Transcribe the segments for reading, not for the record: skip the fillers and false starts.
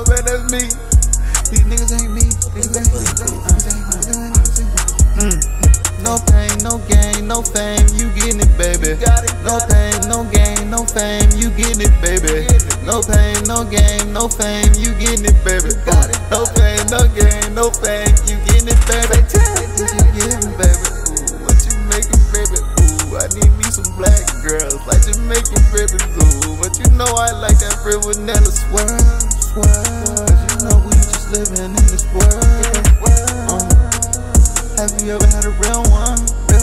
Oh man, that's me. These niggas ain't me. No pain, no gain, no fame, you getting it, baby. No pain, no gain, no fame, you getting it, baby. No pain, no gain, no fame, you getting it, baby. No pain, no gain, no fame, you getting it, baby. What you getting, baby? Ooh, what you making, baby? Ooh, I need me some black girls like Jamaican babies. Ooh, but you know I like that Fred Vanilla swirl. Cause you know we just living in this world. Have you ever had a real one?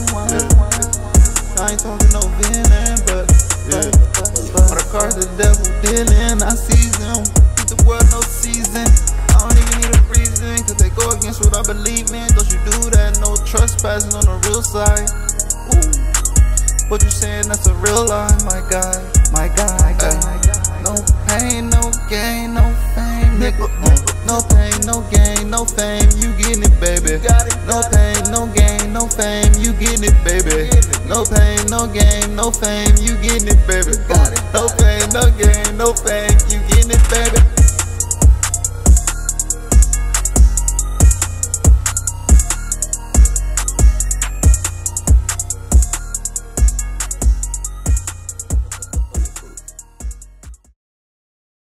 I ain't talking no villain, but all the cards the devil dealing, I seize them. Keep the world no season. I don't even need a reason, cause they go against what I believe in. Don't you do that, no trespassing on the real side. Ooh. What you saying, that's a real lie, my guy, my guy. No pain, no gain, no fame, nigga. No pain, no gain, no fame, you getting it, baby. No pain, no gain, no fame, you getting it, baby. No pain, no gain, no fame, you getting it, baby. No pain, no gain, no fame, you getting it, baby.